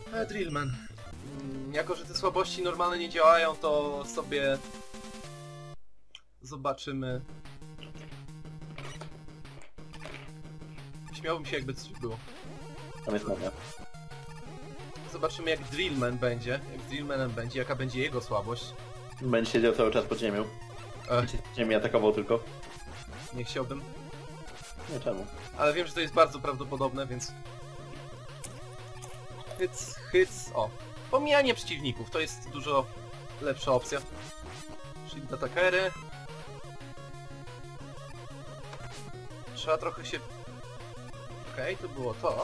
Drillman. Jako, że te słabości normalnie nie działają, to sobie zobaczymy. Śmiałbym się, jakby coś było. Tam jest mega. Zobaczymy, jak Drillman będzie, jak z Drillmanem będzie, jaka będzie jego słabość. Będzie siedział cały czas pod ziemią. Ziemię atakował tylko. Nie chciałbym. Nie, czemu? Ale wiem, że to jest bardzo prawdopodobne, więc... Hyc, o. Pomijanie przeciwników, to jest dużo lepsza opcja. Shield atakery. Trzeba trochę się... Okej, to było to.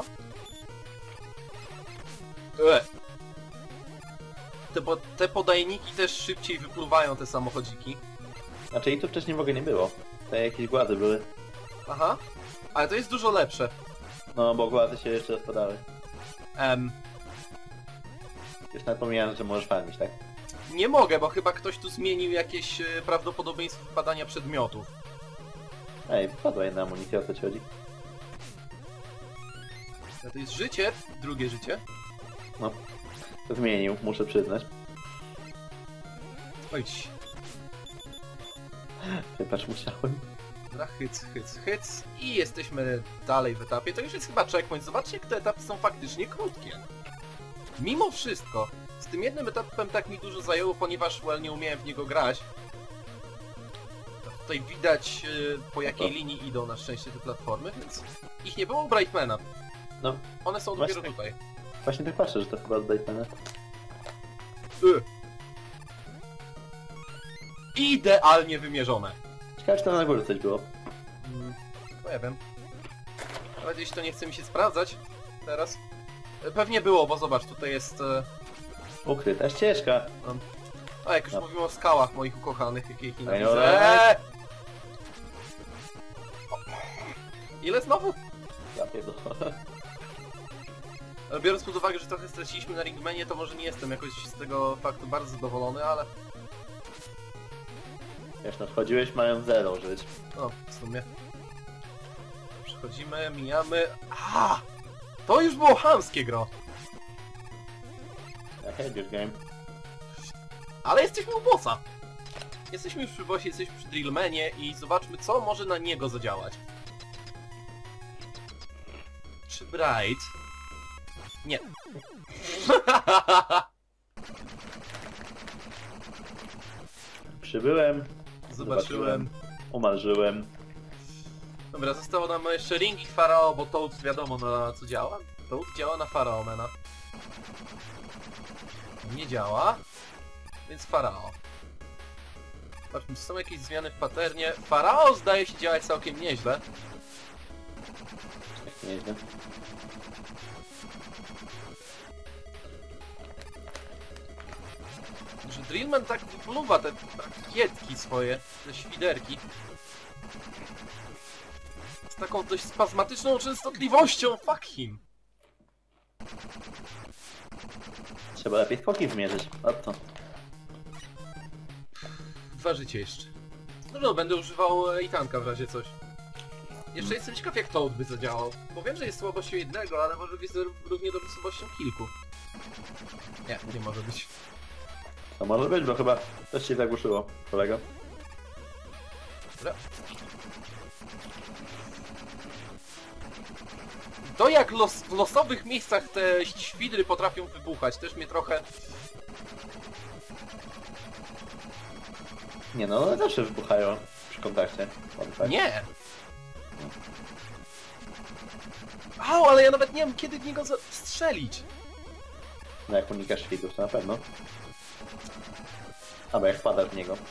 Te podajniki też szybciej wypływają, te samochodziki. Znaczy i tu wcześniej w ogóle nie było. Te jakieś głazy były. Aha. Ale to jest dużo lepsze. No, bo głazy się jeszcze rozpadały. Już nawet pomijałem, że możesz farmić, tak? Nie mogę, bo chyba ktoś tu zmienił jakieś prawdopodobieństwo wpadania przedmiotów. Ej, wpadła jedna amunicja, o co ci chodzi? To jest życie, drugie życie. No, zmienił, muszę przyznać. Ojdź. Wybacz, musiałem. Dobra, hyc. I jesteśmy dalej w etapie. To już jest chyba checkpoint. Zobaczcie, jak te etapy są faktycznie krótkie. Mimo wszystko, z tym jednym etapem tak mi dużo zajęło, ponieważ nie umiałem w niego grać. Tutaj widać, po jakiej linii idą na szczęście te platformy, więc ich nie było u Brightmana. No, One są właśnie dopiero tutaj. właśnie tak patrzę, że to chyba od Daytona. Idealnie wymierzone. Ciekawe, czy tam na górze coś było. No ja wiem. Nawet jeśli to nie chce mi się sprawdzać teraz. Pewnie było, bo zobacz, tutaj jest... Ukryta ścieżka. A jak już mówimy o skałach moich ukochanych, jakie ich Ej, nienawidzę. Ile znowu? Ja pierdolę. Ale biorąc pod uwagę, że trochę straciliśmy na Ringmanie, to może nie jestem jakoś z tego faktu bardzo zadowolony, ale... Wiesz, no wchodziłeś mając 0 żyć. No, w sumie. Przechodzimy, mijamy... To już było chamskie, gro! I hate your game. Ale jesteśmy u bossa! Jesteśmy już przy bossie, jesteśmy przy Drillmanie i zobaczmy, co może na niego zadziałać. Czy Bright? Nie. Przybyłem. Zobaczyłem. Umarzyłem. Dobra, zostało nam jeszcze Ring i Farao, bo Toad wiadomo na co działa. Toad działa na Faraomena. Nie działa, więc Farao. Patrzmy, czy są jakieś zmiany w patternie. Farao zdaje się działać całkiem nieźle. Tak nieźle. Że Drillman tak wypluwa te rakietki swoje, te świderki. Z taką dość spazmatyczną częstotliwością, fuck him. Trzeba lepiej skoki zmierzyć. O to. 2 życie jeszcze. No, będę używał Itanka w razie coś. Jeszcze jestem ciekaw, jak Toad by zadziałał. Bo wiem, że jest słabością jednego, ale może być równie dobrze słabością kilku. Nie może być. To może być, bo chyba coś się zagłuszyło, kolego. Dobra. To jak w losowych miejscach te świdry potrafią wybuchać, też mnie trochę... Nie no, one zawsze wybuchają przy kontakcie. Nie! Ale ja nawet nie wiem, kiedy w niego strzelić. No jak unikasz świtów, to na pewno. Albo jak wpadasz w niego.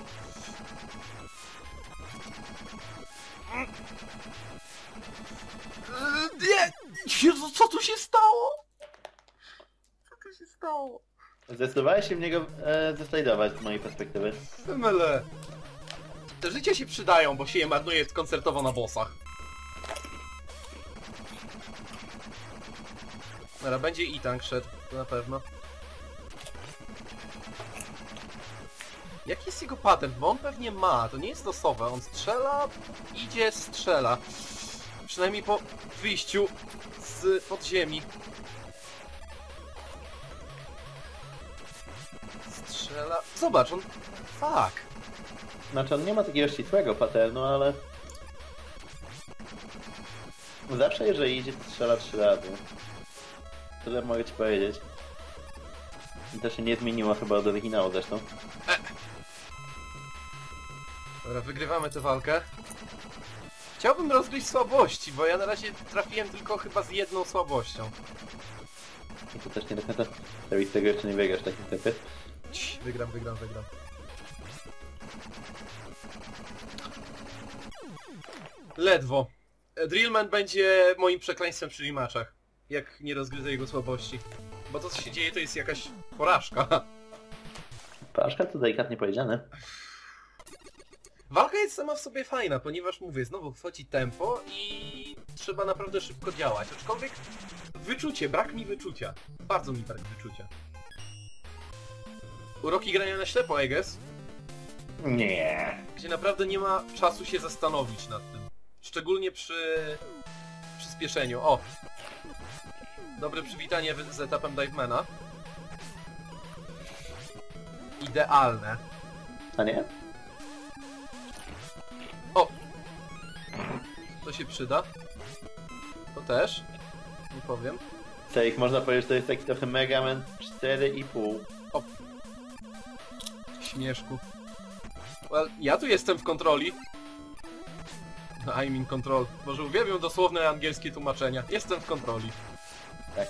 Nie! Jezu, co tu się stało? Co tu się stało? Zdecydowałeś się w niego zeslajdować z mojej perspektywy. Myle. Te życia się przydają, bo się je marnuje koncertowo na bossach. Dobra, będzie i tank szedł, to na pewno. Jaki jest jego patent? Bo on pewnie ma, to nie jest losowe. On strzela, idzie, strzela. Przynajmniej po wyjściu z podziemi. strzela... Zobacz, on... Fuck! Znaczy on nie ma takiego ścisłego paternu, ale... Zawsze jeżeli idzie, to strzela 3 razy. Tyle mogę ci powiedzieć. I to się nie zmieniło chyba od oryginału zresztą. Dobra, wygrywamy tę walkę. Chciałbym rozgryźć słabości, bo ja na razie trafiłem tylko chyba z jedną słabością. I to też nie do końca... Z tego jeszcze nie wygrasz tak niestety. Wygram. Ledwo. Drillman będzie moim przekleństwem przy rematchach. Jak nie rozgryzę jego słabości. Bo to co się dzieje to jest jakaś porażka. Porażka to delikatnie powiedziane. Walka jest sama w sobie fajna, ponieważ mówię, znowu wchodzi tempo i trzeba naprawdę szybko działać. Aczkolwiek wyczucie, brak mi wyczucia. Bardzo mi brak wyczucia. Uroki grania na ślepo, I guess. Nie. Gdzie naprawdę nie ma czasu się zastanowić nad tym. Szczególnie przy przyspieszeniu. O! Dobre przywitanie z etapem Divemana. Idealne. A nie? O! To się przyda. To też. Nie powiem. Cejk, można powiedzieć, że to jest taki trochę Mega Man 4,5. O! Śmieszku. Well, ja tu jestem w kontroli. I'm in control. Może uwielbiam dosłowne angielskie tłumaczenia. Jestem w kontroli. Tak.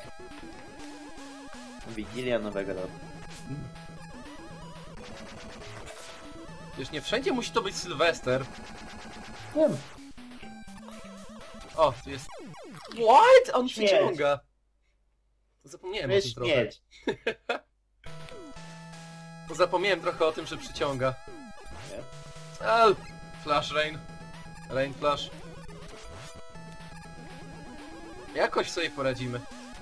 Wigilia Nowego Roku. Wiesz, nie wszędzie musi to być Sylwester. Wiem. O, tu jest... What? On Śmieć. przyciąga. Zapomniałem o tym trochę. Śmieć. Zapomniałem trochę o tym, że przyciąga. Nie? Flash Rain. Rain Flash. Jakoś sobie poradzimy.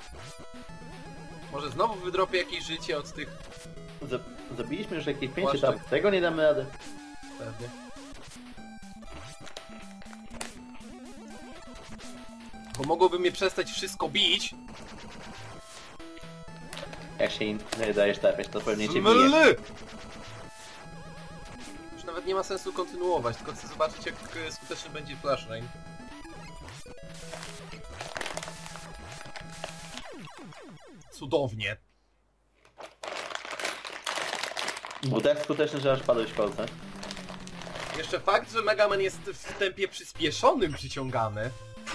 Może znowu wydropię jakieś życie od tych... Zabiliśmy już jakieś 5 Płaszczyk. etapów. Tego nie damy rady. Pewnie. Bo mogłoby mnie przestać wszystko bić. Jak się nie dajesz trafiać, to pewnie cię bije. Zmyly! Już nawet nie ma sensu kontynuować, tylko chcę zobaczyć jak skuteczny będzie Flash Rain. Cudownie. Był tak skuteczny, że aż padłeś w kolce. Jeszcze fakt, że Mega Man jest w tempie przyspieszonym przyciągany.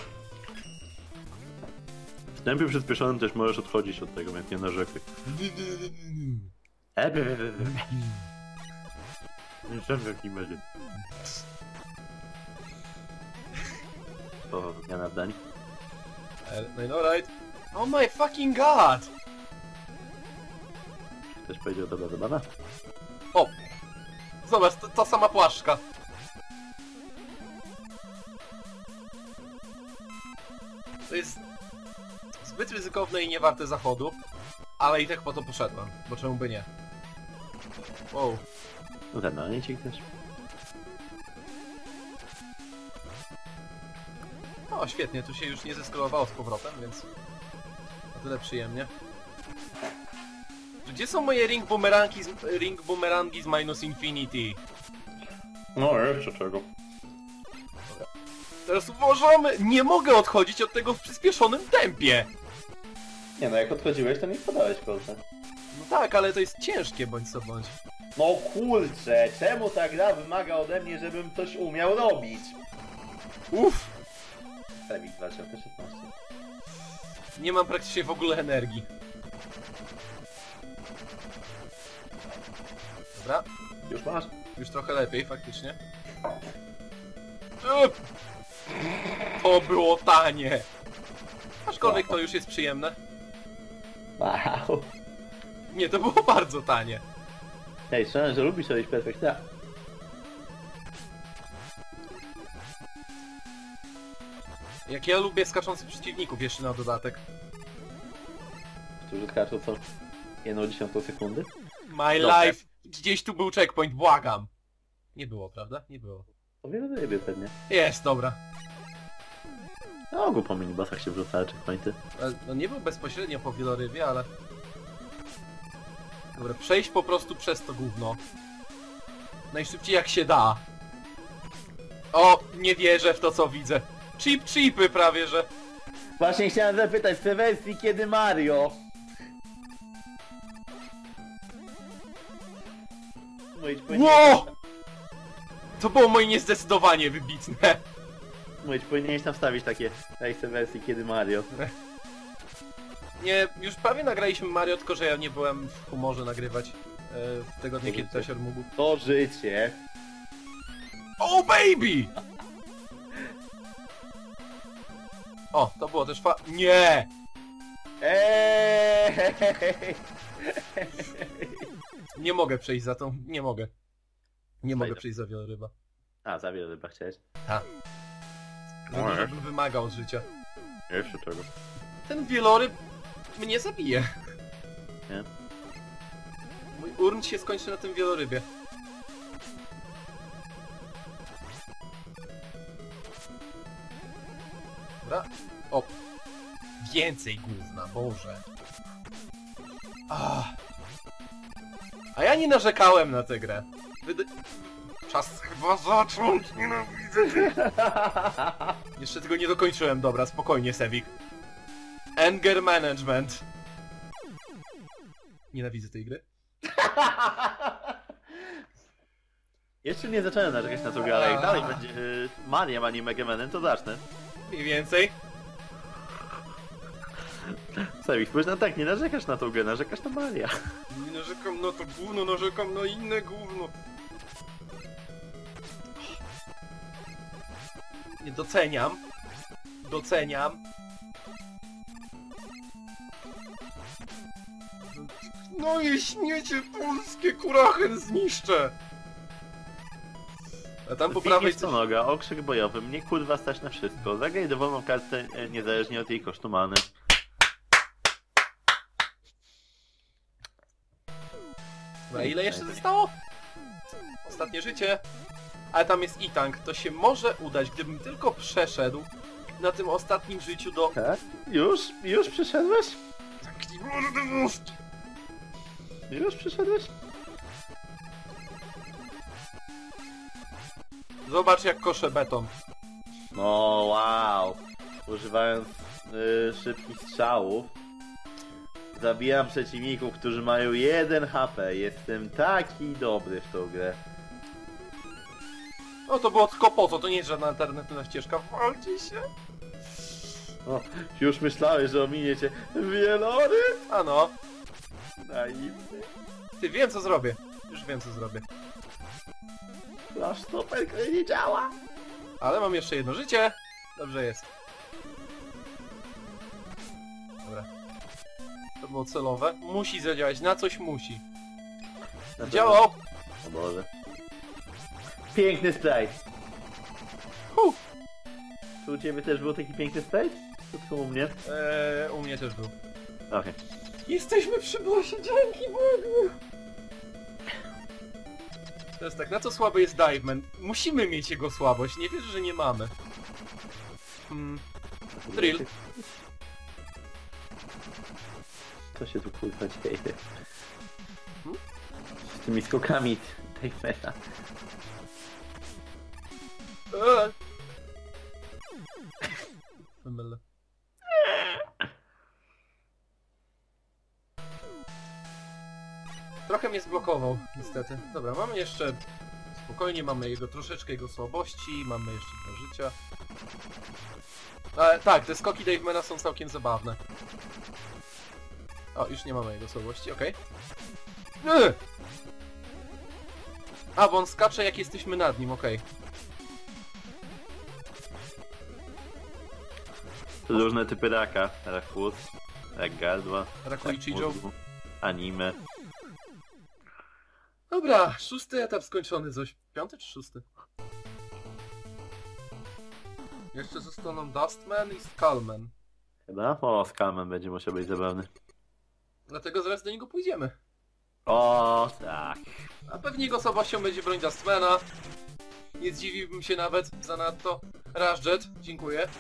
W tempie przyspieszonym też możesz odchodzić od tego, więc nie narzekaj. Nie wiem jaki będzie. O, zmiana zdań. No alright. Oh my fucking god! Ktoś powiedział dobra zabawa? O! Zobacz, ta sama płaszczka. To jest zbyt ryzykowne i niewarte zachodu, ale i tak po to poszedłem, bo czemu by nie? Wow. Zadanie ci ktoś? O, świetnie, tu się już nie zeskalowało z powrotem, więc o tyle przyjemnie. Gdzie są moje ring boomerangi z Minus Infinity? No jeszcze czego? Teraz uważamy, nie mogę odchodzić od tego w przyspieszonym tempie! Nie no, jak odchodziłeś, to nie wpadałeś w kolce. No tak, ale to jest ciężkie bądź co bądź. No kurczę, czemu ta gra wymaga ode mnie, żebym coś umiał robić? Uff! Rewik 2016. Nie mam praktycznie w ogóle energii. Dobra, Już masz? już trochę lepiej faktycznie. To było tanie! Aczkolwiek to już jest przyjemne. Wow. Nie, to było bardzo tanie. Hej, słyszałem, że lubisz robić perfekta. Jak ja lubię skaczących przeciwników jeszcze na dodatek. Którzy skaczą co? 1/10 sekundy? My Dobrze. life! Gdzieś tu był checkpoint, błagam! Nie było, prawda? Nie było. O wiele ryby pewnie. Jest, dobra. Na ogół po minibusach się wrzucały checkpointy. No nie był bezpośrednio po wielorybie, ale... Dobra, przejść po prostu przez to gówno. Najszybciej jak się da. O, nie wierzę w to, co widzę. Chipy prawie, że... Właśnie chciałem zapytać, w tej wersji kiedy Mario? Ło! To było moje niezdecydowanie wybitne. Powinieneś tam wstawić takie w wersji kiedy Mario. Nie, już prawie nagraliśmy Mario, tylko że ja nie byłem w humorze nagrywać w tego dnia, kiedy Tasior mógł. To życie. Oh baby! O, to było też Nie! Nie mogę przejść za tą... Nie mogę. Nie mogę przejść za wieloryba. A, za wieloryba chciałeś? Tak. Żebym wymagał od życia. Jeszcze czego? Ten wieloryb mnie zabije. Nie? Mój urn się skończy na tym wielorybie. Dobra. O! Więcej gówna, Boże. A ja nie narzekałem na tę grę. Czas chyba zacząć, nienawidzę. Jeszcze tego nie dokończyłem, dobra, spokojnie, Sewik. Anger management. Nienawidzę tej gry. Jeszcze nie zacząłem narzekać na tą grę, ale jak dalej będzie Mario, a nie Mega Manem, to zacznę. Mniej więcej. Sobie, spójrz na tak, nie narzekasz na tą grę, narzekasz na Maria. Nie narzekam na to gówno, narzekam na inne gówno. Nie doceniam. Doceniam. No i śmiecie polskie, Kurachen zniszczę! A tam po prawej co noga, okrzyk bojowy, mnie kurwa stać na wszystko. Zagraj dowolną kartę niezależnie od jej kosztu many. Dobra, ile jeszcze zostało? Ostatnie życie. Ale tam jest i-tank, to się może udać, gdybym tylko przeszedł na tym ostatnim życiu do... Tak? Już przyszedłeś? Taki mordy mózg! Już przyszedłeś? Zobacz jak koszę beton. No wow. Używając szybkich strzałów zabijam przeciwników, którzy mają 1 HP. Jestem taki dobry w tą grę. No to było tylko po co, to nie jest żadna alternatywna ścieżka. Walcie się! O, już myślałeś, że ominie cię wieloryb? Ano. Naiwny. Ty, wiem co zrobię. Już wiem co zrobię. Flash stopper, który nie działa. Ale mam jeszcze jedno życie. Dobrze jest. Dobra. To było celowe. Musi zadziałać, na coś musi. Działał! O Boże. Piękny sprite. Czy u ciebie też był taki piękny sprite? To tylko u mnie? U mnie też był. Okej. Jesteśmy przy bossie, dzięki Bogu! Teraz tak, na co słaby jest Diveman? Musimy mieć jego słabość, nie wierzę, że nie mamy. Drill. Co się tu kurwa dzieje? Z tymi skokami tej meta. Mylę. Trochę mnie zblokował, niestety. Dobra, mamy jeszcze... Spokojnie, mamy troszeczkę jego słabości, mamy jeszcze 2 życia. Tak, te skoki Davemana są całkiem zabawne. O, już nie mamy jego słabości, okej. A, bo on skacze jak jesteśmy nad nim, okej. Różne typy raka. Rak płuc, rak gardła, Rakuichi rak Joe. mózgu, anime. Dobra, 6. etap skończony, coś. 5. czy 6? Jeszcze zostaną Dustman i Skullman. Chyba? O, Skalman będzie musiał być zabawny. Dlatego zaraz do niego pójdziemy. O, tak. A pewnie jego słabością będzie broń Dustmana. Nie zdziwiłbym się nawet zanadto. Rashjet, dziękuję.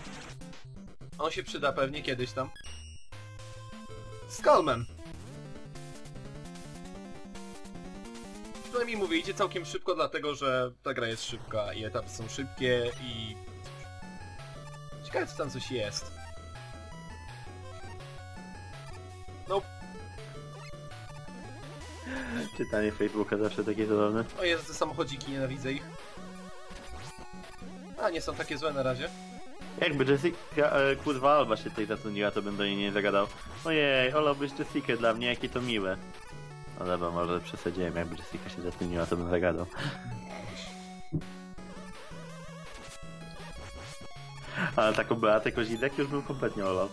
On się przyda pewnie kiedyś tam. Skullman. przynajmniej mówię, idzie całkiem szybko, dlatego że ta gra jest szybka i etapy są szybkie i... Ciekawe, czy tam coś jest. No, Czytanie Facebooka zawsze takie zabawne. o jest, te samochodziki, nienawidzę ich. A, nie są takie złe na razie. Jakby Jessica, kurwa Alba się tutaj zatrudniła, to bym do niej nie zagadał. Ojej, olałbyś Jessica dla mnie, jakie to miłe. No dobra, może przesadziłem, jakby Jessica się zatrudniła, to bym zagadał. Ale taką Beatę Kozidek już bym kompletnie olał.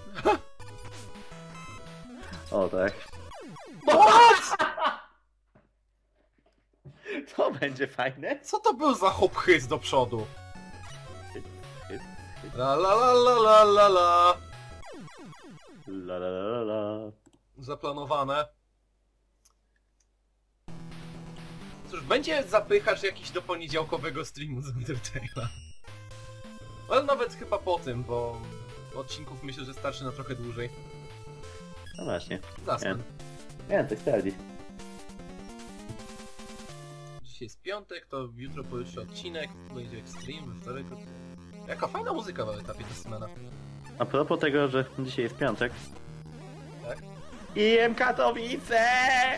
O tak. To będzie fajne. Co to był za hop-hys do przodu? La la la la la la la. La la la la. Zaplanowane. Cóż, będzie zapychacz jakiś do poniedziałkowego streamu z Undertale'a. Ale nawet chyba po tym, bo odcinków myślę, że starczy na trochę dłużej. No właśnie. Zasman. Nie, tak sprawdzi. Dzisiaj jest piątek, to jutro pojutrze odcinek, będzie stream, we wtorek... Jaka fajna muzyka w etapie Tasmana. A propos tego, że dzisiaj jest piątek. Tak? IM Katowice!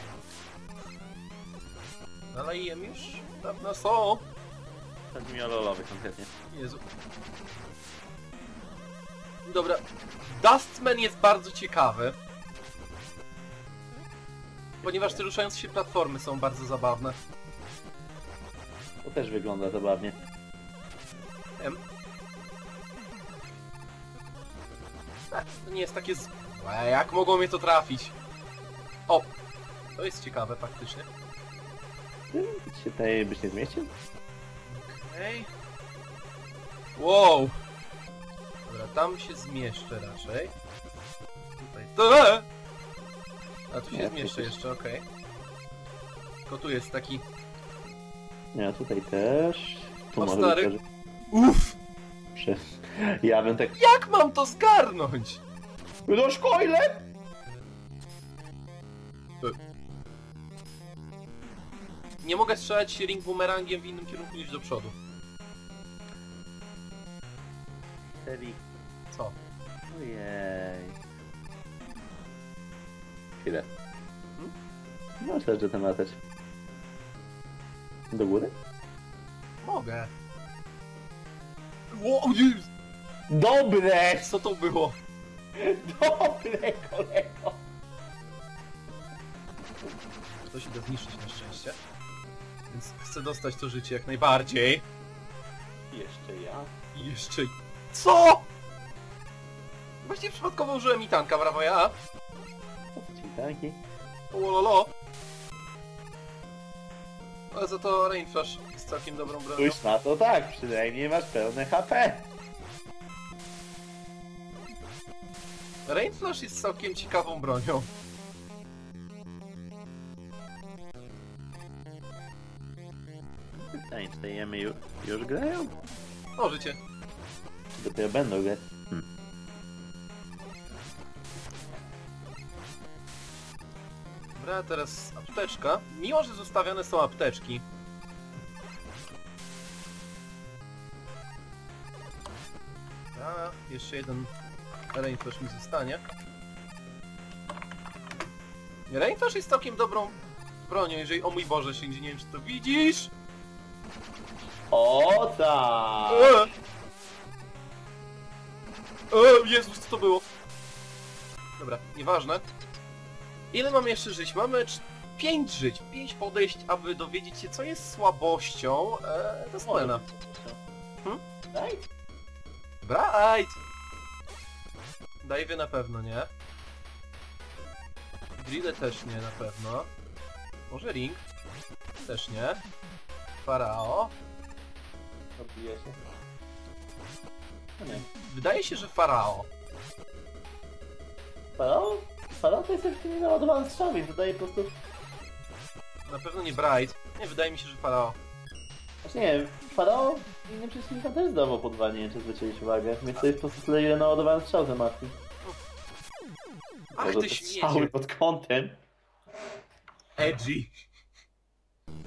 Ale jem już dawno są. Chodzi mi o lolowy konkretnie. Jezu. Dobra. Dustman jest bardzo ciekawy. Ponieważ te ruszające się platformy są bardzo zabawne. To też wygląda zabawnie. Wiem. To nie jest takie złe. Jak mogło mnie to trafić? O! To jest ciekawe faktycznie. Ty się tutaj byś nie zmieścił? Okej. Wow! Dobra, tam się zmieszczę raczej. Tutaj. A tu się Nie, zmieszczę przecież- jeszcze, okej. Tylko tu jest taki... Nie, tutaj też. Tu O, może stary. być, Uff! że... Ja bym tak... Jak mam to zgarnąć? Do szkoile! Nie mogę strzelać ring bumerangiem w innym kierunku niż do przodu. Serii. Co? Ojej. Chwilę. Hmm? No, też, że tam latać. Do góry? Mogę. Wow, Jezus! Dobre! Co to było? Dobre, kolego! To się da zniszczyć na szczęście. Więc chcę dostać to życie jak najbardziej. Jeszcze ja. I jeszcze... Co?! Właśnie przypadkowo użyłem i tanka, brawo ja! Po co ci tanki? Ololo! Ale za to Rainflash jest całkiem dobrą bronią. Spójrz na to tak, przynajmniej masz pełne HP. Rainflash jest całkiem ciekawą bronią. Pytanie, czy te jemy już grają? Możecie. Czy dopiero będą grać? Dobra, teraz apteczka. Miło, że zostawione są apteczki. A, jeszcze jeden Rainflash mi zostanie. Rainflash jest całkiem dobrą bronią, jeżeli... O mój Boże, Shinji, nie wiem czy to widzisz? O tak! Jezus, co to było? Dobra, nieważne. Ile mamy jeszcze żyć? Mamy 5 żyć, 5 podejść, aby dowiedzieć się, co jest słabością Dustmana. Daj! Bright! Dajwy na pewno nie. Drille też nie na pewno. Może Ring? Też nie. Farao? Odbije się. No nie. Wydaje się, że Farao. Farao? Farao to jest jak nie naładowany strzał, więc dodaje po prostu... Na pewno nie Bright. Nie, wydaje mi się, że Farao. Znaczy nie, Farao innym przeciwnikom też zdawał podwanie, nie wiem, czy zwróciłeś uwagę. Więc to jest po prostu tyle, ile naładowany strzał za matki. Ach Może ty te strzały śmiecie. pod kątem. Edgy.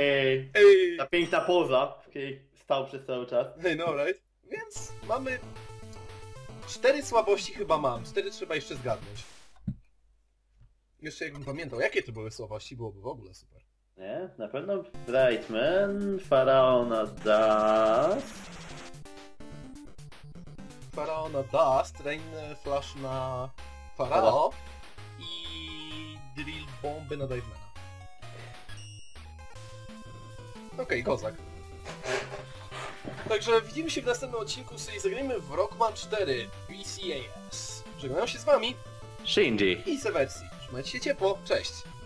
Ej! Ta piękna poza, w której stał przez cały czas. Hey, no right. Więc mamy... 4 słabości chyba mam. 4 trzeba jeszcze zgadnąć. Jeszcze jakbym pamiętał, jakie to były słabości, byłoby w ogóle super. Nie? Na pewno Brightman, Faraona Dust. Farao na Dust, Rain Flash na Farao i Drill Bomby na Divemana. Okej, kozak. Także widzimy się w następnym odcinku, sobie zagrajmy w Rockman 4 BCAS. Żegnają się z wami Shinji. i Sewersji. Trzymajcie się ciepło, cześć!